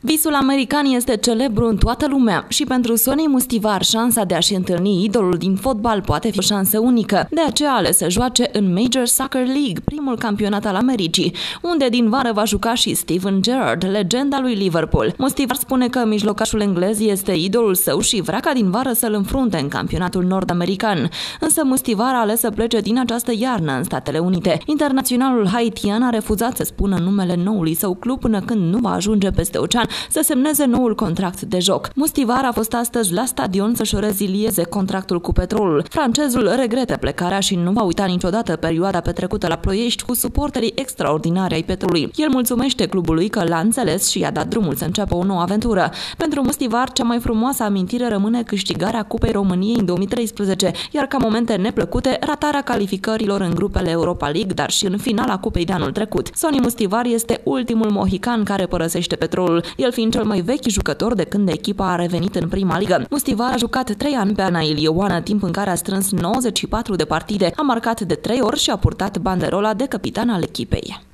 Visul american este celebru în toată lumea și pentru Sonny Mustivar șansa de a-și întâlni idolul din fotbal poate fi o șansă unică. De aceea a ales să joace în Major Soccer League, primul campionat al Americii, unde din vară va juca și Steven Gerrard, legenda lui Liverpool. Mustivar spune că mijlocașul englez este idolul său și vrea ca din vară să-l înfrunte în campionatul nord-american. Însă Mustivar a ales să plece din această iarnă în Statele Unite. Internaționalul haitian a refuzat să spună numele noului său club până când nu va ajunge peste ocean să semneze noul contract de joc. Mustivar a fost astăzi la stadion să-și rezilieze contractul cu Petrolul. Francezul regretă plecarea și nu va uita niciodată perioada petrecută la Ploiești cu suporterii extraordinari ai Petrolului. El mulțumește clubului că l-a înțeles și i-a dat drumul să înceapă o nouă aventură. Pentru Mustivar, cea mai frumoasă amintire rămâne câștigarea Cupei României în 2013, iar ca momente neplăcute, ratarea calificărilor în grupele Europa League, dar și în finala Cupei de anul trecut. Sonny Mustivar este ultimul mohican care părăsește Petrolul, el fiind cel mai vechi jucător de când echipa a revenit în prima ligă. Mustivar a jucat 3 ani pe Ana Ilioană, timp în care a strâns 94 de partide, a marcat de 3 ori și a purtat banderola de capitan al echipei.